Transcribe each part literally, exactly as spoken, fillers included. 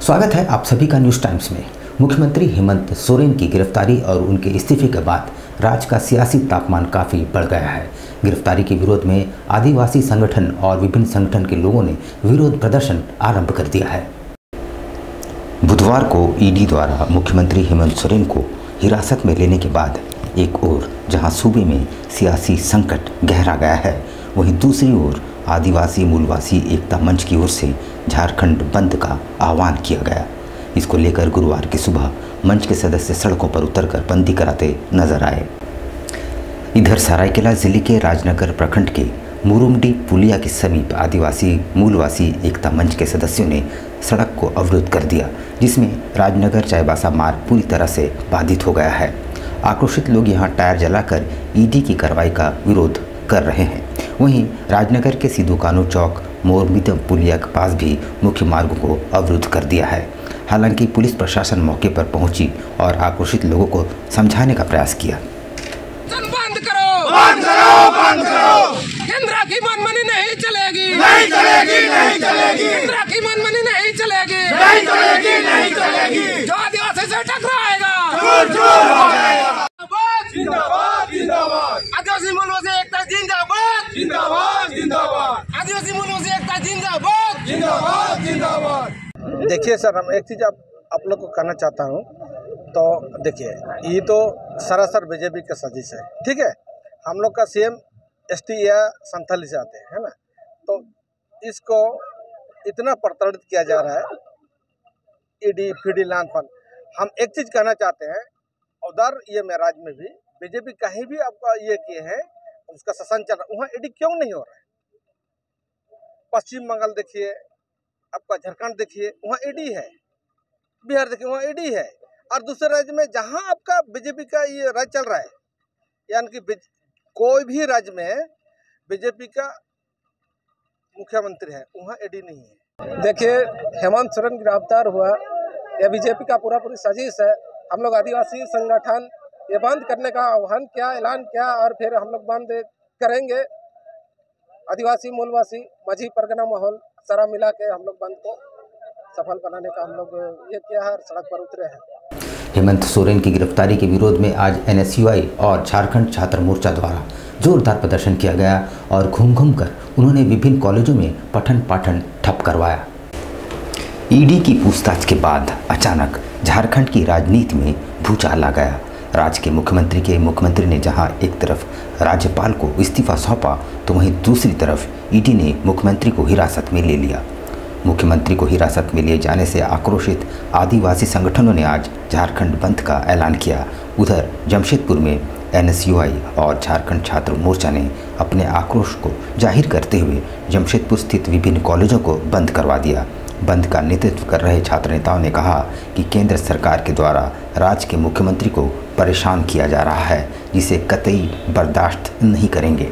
स्वागत है आप सभी का न्यूज़ टाइम्स में। मुख्यमंत्री हेमंत सोरेन की गिरफ्तारी और उनके इस्तीफे के बाद राज्य का सियासी तापमान काफ़ी बढ़ गया है। गिरफ्तारी के विरोध में आदिवासी संगठन और विभिन्न संगठन के लोगों ने विरोध प्रदर्शन आरंभ कर दिया है। बुधवार को ईडी द्वारा मुख्यमंत्री हेमंत सोरेन को हिरासत में लेने के बाद एक ओर जहां सूबे में सियासी संकट गहरा गया है, वहीं दूसरी ओर आदिवासी मूलवासी एकता मंच की ओर से झारखंड बंद का आह्वान किया गया। इसको लेकर गुरुवार की सुबह मंच के सदस्य सड़कों पर उतरकर बंदी कराते नजर आए। इधर सरायकेला जिले के राजनगर प्रखंड के मुरुमडी पुलिया के समीप आदिवासी मूलवासी एकता मंच के सदस्यों ने सड़क को अवरुद्ध कर दिया, जिसमें राजनगर चाईबासा मार्ग पूरी तरह से बाधित हो गया है। आक्रोशित लोग यहां टायर जलाकर ईडी की कार्रवाई का विरोध कर रहे हैं। वहीं राजनगर के सिद्धू कानू चौक मुरुमडी पुलिया के पास भी मुख्य मार्ग को अवरुद्ध कर दिया है। हालांकि पुलिस प्रशासन मौके पर पहुंची और आक्रोशित लोगों को समझाने का प्रयास किया। बंद करो, बंद करो, बंद करो। केंद्र की मनमानी नहीं चलेगी, नहीं चलेगी, नहीं चलेगी। केंद्र की मनमानी नहीं चलेगी, नहीं चलेगी, नहीं चलेगी। जो आदिवासी से टकराएगा, चूर चूर हो जाएगा। जिंदाबाद, जिंदाबाद। आदिवासी मूलवासी एकता जिंदाबाद, जिंदाबाद, जिंदाबाद। आदिवासी मूलवासी एकता जिंदाबाद, जिंदाबाद, जिंदाबाद। देखिए सर, हम एक चीज़ आप आप लोग को कहना चाहता हूँ। तो देखिए, ये तो सरासर बीजेपी का साजिश है, ठीक है। हम लोग का सीएम एसटी या संथाली से आते हैं, है ना। तो इसको इतना प्रताड़ित किया जा रहा है, ईडी फीडी लानफन। हम एक चीज़ कहना चाहते हैं, उधर ये महाराज में भी बीजेपी कहीं भी आपका ये किए हैं, उसका शासन चल रहा है, वहाँ ईडी क्यों नहीं हो रहा है। पश्चिम बंगाल देखिए, आपका झारखंड देखिए, वहाँ ईडी है। बिहार देखिए, वहाँ ईडी है। और दूसरे राज्य में जहाँ आपका बीजेपी का ये राज चल रहा है, यानी कि कोई भी राज्य में बीजेपी का मुख्यमंत्री है, वहाँ ईडी नहीं है। देखिए, हेमंत सोरेन गिरफ्तार हुआ, यह बीजेपी का पूरा पूरी साजिश है। हम लोग आदिवासी संगठन ये बंद करने का आह्वान किया, ऐलान किया, और फिर हम लोग बंद करेंगे। आदिवासी मूलवासी माझी परगना माहौल सारा मिला के हम लोग बंद को सफल बनाने का हम लोग ये किया है और सड़क पर उतरे हैं। हेमंत सोरेन की गिरफ्तारी के विरोध में आज एनएसयूआई और झारखंड छात्र मोर्चा द्वारा जोरदार प्रदर्शन किया गया और घूम घूम कर उन्होंने विभिन्न कॉलेजों में पठन पाठन ठप करवाया। ईडी की पूछताछ के बाद अचानक झारखंड की राजनीति में भूचाल आ गया। राज्य के मुख्यमंत्री के मुख्यमंत्री ने जहां एक तरफ राज्यपाल को इस्तीफा सौंपा, तो वहीं दूसरी तरफ ईडी ने मुख्यमंत्री को हिरासत में ले लिया। मुख्यमंत्री को हिरासत में लिए जाने से आक्रोशित आदिवासी संगठनों ने आज झारखंड बंद का ऐलान किया। उधर जमशेदपुर में एनएसयूआई और झारखंड छात्र मोर्चा ने अपने आक्रोश को जाहिर करते हुए जमशेदपुर स्थित विभिन्न कॉलेजों को बंद करवा दिया। बंद का नेतृत्व कर रहे छात्र नेताओं ने कहा कि केंद्र सरकार के द्वारा राज्य के मुख्यमंत्री को परेशान किया जा रहा है, जिसे कतई बर्दाश्त नहीं करेंगे।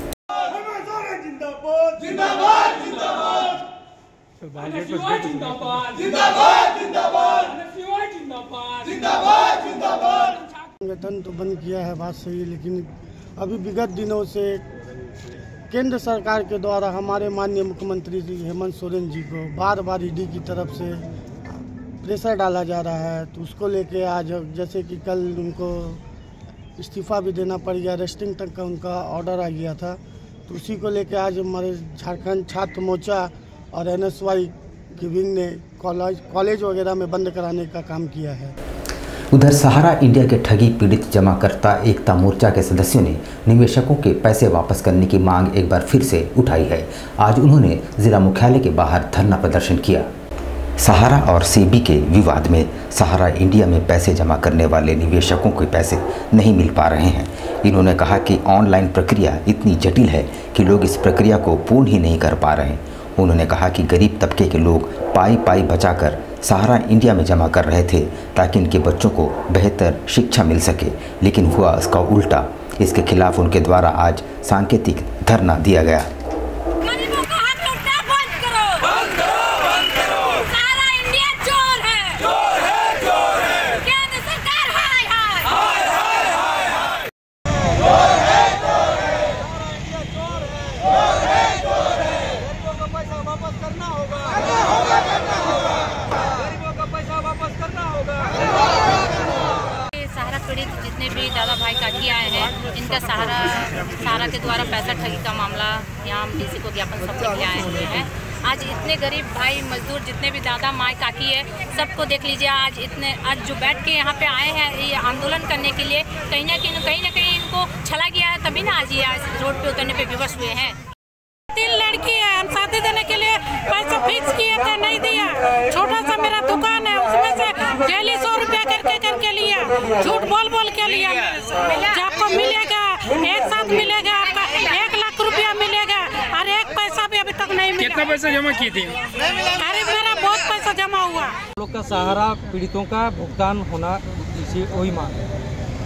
संगठन तो बंद किया है, बात सही है, लेकिन अभी विगत दिनों से केंद्र सरकार के द्वारा हमारे माननीय मुख्यमंत्री जी हेमंत सोरेन जी को बार बार ईडी की तरफ से प्रेशर डाला जा रहा है। तो उसको लेके आज जैसे कि कल उनको इस्तीफा भी देना पड़ गया, रेस्टिंग तक का उनका ऑर्डर आ गया था। तो उसी को लेके आज हमारे झारखंड छात्र मोर्चा और एनएसयूआई की विंग ने कॉलेज कॉलेज वगैरह में बंद कराने का काम किया है। उधर सहारा इंडिया के ठगी पीड़ित जमाकर्ता एकता मोर्चा के सदस्यों ने निवेशकों के पैसे वापस करने की मांग एक बार फिर से उठाई है। आज उन्होंने जिला मुख्यालय के बाहर धरना प्रदर्शन किया। सहारा और सेबी के विवाद में सहारा इंडिया में पैसे जमा करने वाले निवेशकों के पैसे नहीं मिल पा रहे हैं। इन्होंने कहा कि ऑनलाइन प्रक्रिया इतनी जटिल है कि लोग इस प्रक्रिया को पूर्ण ही नहीं कर पा रहे। उन्होंने कहा कि गरीब तबके के लोग पाई पाई बचाकर सहारा इंडिया में जमा कर रहे थे ताकि इनके बच्चों को बेहतर शिक्षा मिल सके, लेकिन हुआ इसका उल्टा। इसके खिलाफ उनके द्वारा आज सांकेतिक धरना दिया गया। पैसा वापस करना होगा, करना होगा, करना होगा। द्वारा के द्वारा पैसा ठगी का मामला यहाँ हम डीसी को ज्ञापन सब लेके आए हुए हैं। आज इतने गरीब भाई मजदूर जितने भी दादा माँ काकी है सबको देख लीजिए, आज इतने आज जो बैठ के यहाँ पे आए हैं ये आंदोलन करने के लिए, कहीं ना कहीं कहीं ना कहीं इनको छला गया है, तभी ना आज ये आज रोड पे उतरने पे विवश हुए हैं। तीन लड़की है, हम शादी देने के लिए पैसा फिक्स किए थे, नहीं दिया। छोटा सा मेरा दुकान है, उसमें से डेली सौ रुपया करके करके लिया, झूठ बोल बोल के लिया। आपको मिलेगा एक साथ मिलेगा, आपका एक लाख रुपया मिलेगा और एक पैसा भी अभी तक नहीं मिला। कितना पैसा जमा की थी? अरे मेरा बहुत पैसा जमा हुआ। लोग का सहारा पीड़ितों का भुगतान होना, इसी वही मांग है।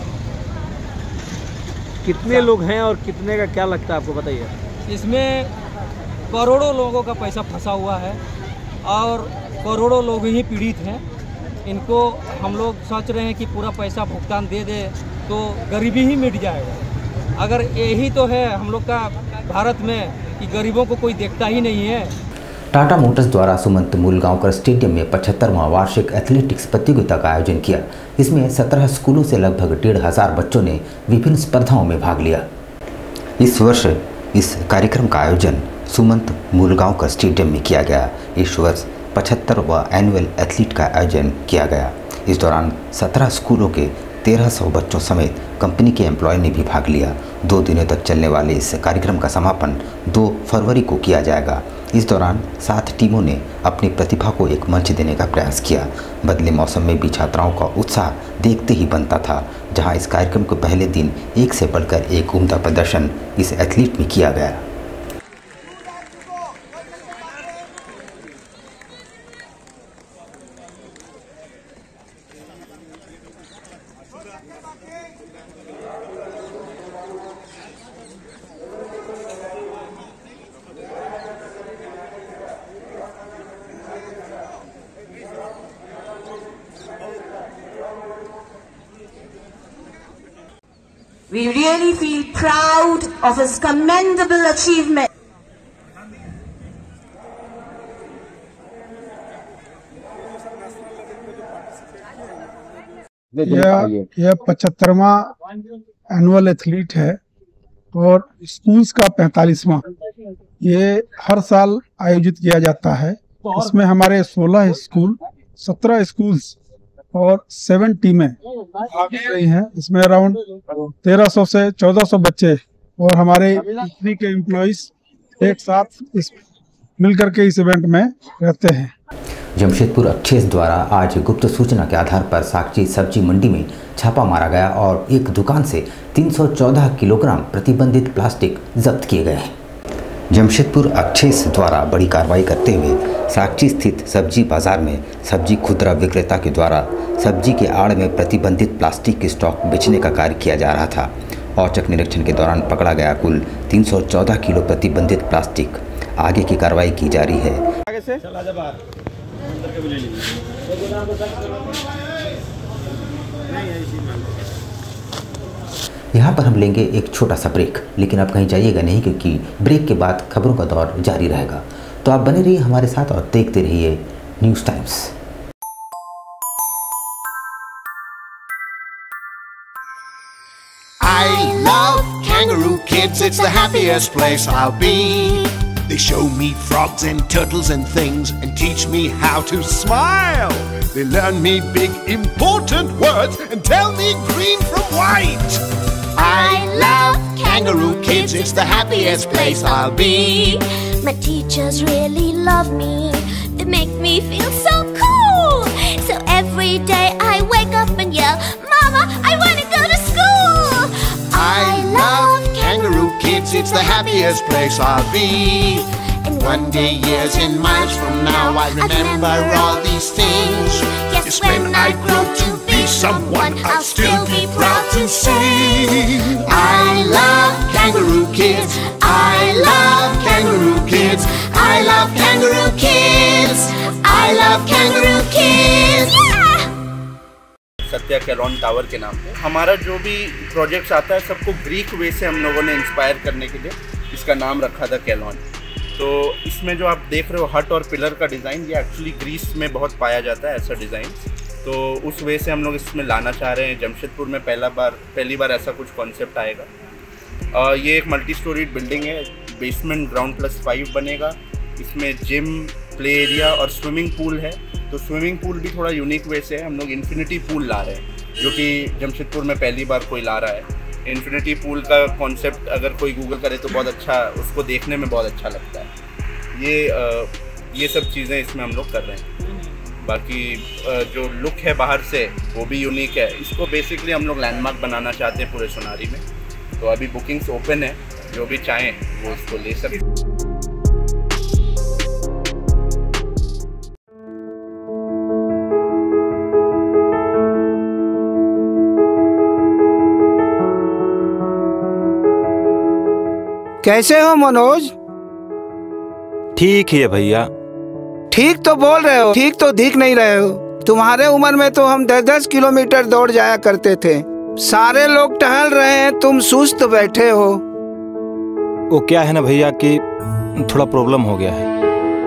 कितने लोग हैं और कितने का क्या लगता है आपको, बताइए? इसमें करोड़ों लोगों का पैसा फंसा हुआ है और करोड़ों लोग ही पीड़ित हैं। इनको हम लोग सोच रहे हैं कि पूरा पैसा भुगतान दे दे तो गरीबी ही मिट जाएगा। अगर यही तो है हम लोग का भारत में कि गरीबों को कोई देखता ही नहीं है। टाटा मोटर्स द्वारा सुमंत मूलगांवकर स्टेडियम में पचहत्तरवां वार्षिक एथलेटिक्स प्रतियोगिता का आयोजन किया। इसमें सत्रह स्कूलों से लगभग डेढ़ हजार बच्चों ने विभिन्न स्पर्धाओं में भाग लिया। इस वर्ष इस कार्यक्रम का आयोजन सुमंत मूलगांवकर स्टेडियम में किया गया। इस वर्ष पचहत्तरवां एनुअल एथलीट का आयोजन किया गया। इस दौरान सत्रह स्कूलों के तेरह सौ बच्चों समेत कंपनी के एम्प्लॉय ने भी भाग लिया। दो दिनों तक चलने वाले इस कार्यक्रम का समापन दो फरवरी को किया जाएगा। इस दौरान सात टीमों ने अपनी प्रतिभा को एक मंच देने का प्रयास किया। बदले मौसम में भी छात्राओं का उत्साह देखते ही बनता था। जहां इस कार्यक्रम के पहले दिन एक से बढ़कर एक उम्दा प्रदर्शन इस एथलीट में किया गया। We really feel proud of his commendable achievement. यह यह पचहत्तरवां एनुअल एथलीट है और स्कूल्स का पैंतालीसवां ये हर साल आयोजित किया जाता है। इसमें हमारे सोलह स्कूल, सत्रह स्कूल्स और सेवन टीमें भाग ले रही हैं। इसमें अराउंड तेरह सौ से चौदह सौ बच्चे और हमारे कंपनी के एम्प्लॉइज एक साथ इस मिलकर के इस इवेंट में रहते हैं। जमशेदपुर अक्षेस द्वारा आज गुप्त सूचना के आधार पर साक्षी सब्जी मंडी में छापा मारा गया और एक दुकान से तीन सौ चौदह किलोग्राम प्रतिबंधित प्लास्टिक जब्त किए गए हैं। जमशेदपुर अक्षेस द्वारा बड़ी कार्रवाई करते हुए साक्षी स्थित सब्जी बाजार में सब्जी खुदरा विक्रेता के द्वारा सब्जी के आड़ में प्रतिबंधित प्लास्टिक के स्टॉक बेचने का कार्य किया जा रहा था। औचक निरीक्षण के दौरान पकड़ा गया कुल तीन सौ चौदह किलो प्रतिबंधित प्लास्टिक। आगे की कार्रवाई की जा रही है। आगे से चला जा बाहर अंदर के ले लीजिए। यहाँ पर हम लेंगे एक छोटा सा ब्रेक, लेकिन आप कहीं जाइएगा नहीं क्योंकि ब्रेक के बाद खबरों का दौर जारी रहेगा। तो आप बने रहिए हमारे साथ और देखते रहिए News Times. I love Kangaroo Kids, it's the happiest place I'll be. They show me frogs and turtles and things and teach me how to smile. They learn me big important words and tell me green from white. I love Kangaroo Kids, it's the happiest place I'll be. My teachers really love me, they make me feel so cool. So every day I wake up and yell, Mama, I want to go to school. I love Kangaroo Kids, it's the happiest place I'll be. And one day, years and miles from now, I remember all these things. Yes, when I grow to be someone, I'll still be proud to say I love Kangaroo Kids, I love Kangaroo Kids, I love Kangaroo Kids, I love Kangaroo Kids. Satya कैलॉन tower के नाम पे हमारा जो भी projects आता है सबको ग्रीक वे से हम लोगों ने इंस्पायर करने के लिए इसका नाम रखा था कैलॉन। तो इसमें जो आप देख रहे हो हट और पिलर का डिज़ाइन, ये एक्चुअली ग्रीस में बहुत पाया जाता है ऐसा डिज़ाइन। तो उस वे से हम लोग इसमें लाना चाह रहे हैं। जमशेदपुर में पहला बार पहली बार ऐसा कुछ कॉन्सेप्ट आएगा। आ, ये एक मल्टी स्टोरीड बिल्डिंग है, बेसमेंट ग्राउंड प्लस फाइव बनेगा। इसमें जिम, प्ले एरिया और स्विमिंग पूल है। तो स्विमिंग पूल भी थोड़ा यूनिक वे से है, हम लोग इन्फिनिटी पूल ला रहे हैं, जो कि जमशेदपुर में पहली बार कोई ला रहा है। इन्फिनिटी पूल का कॉन्सेप्ट अगर कोई गूगल करे तो बहुत अच्छा, उसको देखने में बहुत अच्छा लगता है। ये आ, ये सब चीज़ें इसमें हम लोग कर रहे हैं। बाकी आ, जो लुक है बाहर से वो भी यूनिक है। इसको बेसिकली हम लोग लैंडमार्क बनाना चाहते हैं पूरे सोनारी में। तो अभी बुकिंग्स ओपन है, जो भी चाहें वो इसको ले सकते। कैसे हो मनोज? ठीक ही है भैया। ठीक तो बोल रहे हो, ठीक तो दिख नहीं रहे हो। तुम्हारे उम्र में तो हम दस दस किलोमीटर दौड़ जाया करते थे। सारे लोग टहल रहे हैं, तुम सुस्त बैठे हो। वो क्या है ना भैया कि थोड़ा प्रॉब्लम हो गया है।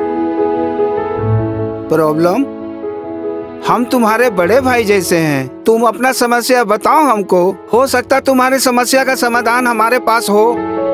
प्रॉब्लम? हम तुम्हारे बड़े भाई जैसे हैं, तुम अपना समस्या बताओ हमको। हो सकता तुम्हारी समस्या का समाधान हमारे पास हो।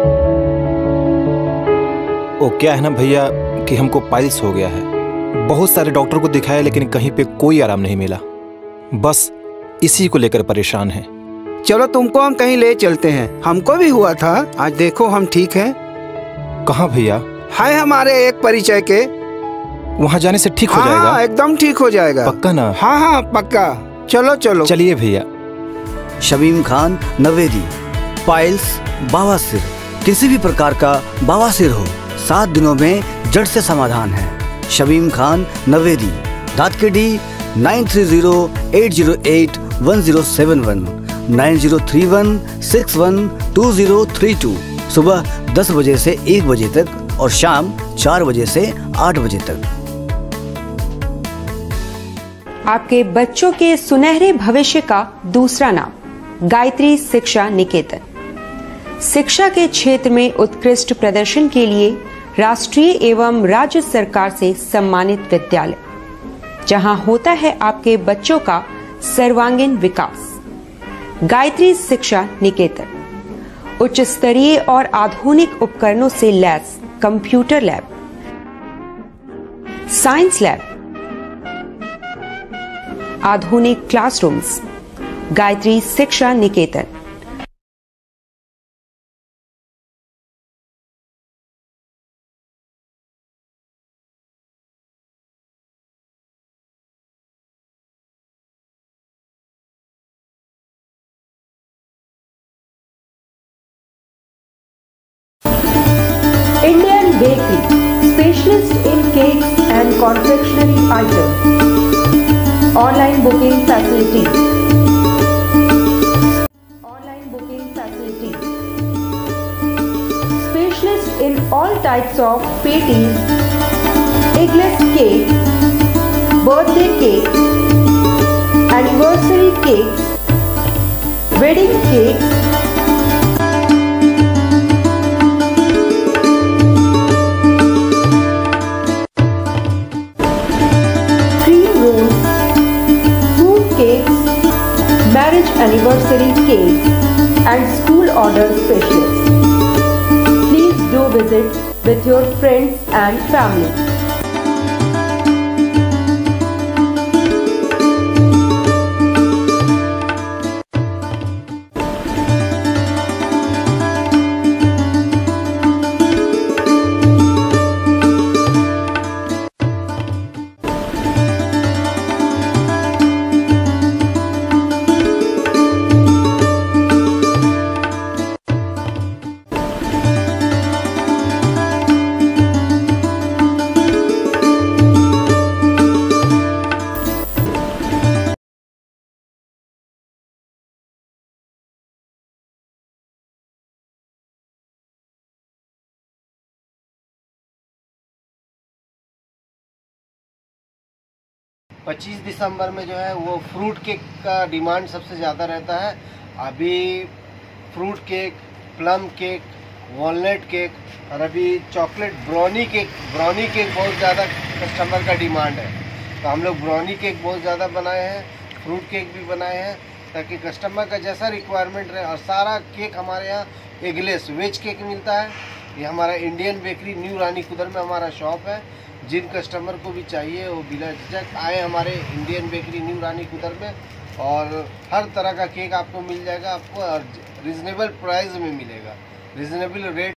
वो क्या है ना भैया कि हमको पाइल्स हो गया है। बहुत सारे डॉक्टर को दिखाया लेकिन कहीं पे कोई आराम नहीं मिला। बस इसी को लेकर परेशान है। चलो तुमको हम कहीं ले चलते हैं, हमको भी हुआ था। आज देखो हम ठीक हैं। कहाँ भैया? है हमारे एक परिचय के। वहाँ जाने से ठीक हो हाँ, जाएगा? एकदम ठीक हो जाएगा। पक्का ना? हाँ हाँ पक्का। चलो चलो। चलिए भैया। शमीम खान नवेदी, पाइल्स, बवासीर, किसी भी प्रकार का बवासीर हो, सात दिनों में जड़ से समाधान है। शमीम खान नवेदी, दाँत के D nine three zero eight zero eight one zero seven one, nine zero three one six one two zero three two. सुबह दस बजे से एक बजे तक और शाम चार बजे से आठ बजे तक। आपके बच्चों के सुनहरे भविष्य का दूसरा नाम गायत्री शिक्षा निकेतन। शिक्षा के क्षेत्र में उत्कृष्ट प्रदर्शन के लिए राष्ट्रीय एवं राज्य सरकार से सम्मानित विद्यालय, जहां होता है आपके बच्चों का सर्वांगीण विकास। गायत्री शिक्षा निकेतन उच्च स्तरीय और आधुनिक उपकरणों से लैस कंप्यूटर लैब, साइंस लैब, आधुनिक classrooms. Gayatri Shiksha Niketan. Indian Bakery, specialist in cakes and confectionery items. Online booking facilities. Online booking facilities. Specialist in all types of patties, eggless cake, birthday cake, anniversary cakes, wedding cakes, marriage anniversary cake and school order specialist. Please do visit with your friends and family. पच्चीस दिसंबर में जो है वो fruit cake का demand सबसे ज़्यादा रहता है। अभी fruit cake, plum cake, walnut cake और अभी chocolate brownie cake brownie cake बहुत ज़्यादा कस्टमर का डिमांड है। तो हम लोग ब्राउनी केक बहुत ज़्यादा बनाए हैं, फ्रूट केक भी बनाए हैं, ताकि कस्टमर का जैसा रिक्वायरमेंट रहे। और सारा केक हमारे यहाँ एगलेस वेज केक मिलता है। ये हमारा Indian bakery new Rani Kudar में हमारा शॉप है। जिन कस्टमर को भी चाहिए वो बिना झिझक आए हमारे Indian bakery new Rani Kudar में, और हर तरह का केक आपको मिल जाएगा, आपको रीजनेबल प्राइस में मिलेगा, रीजनेबल रेट।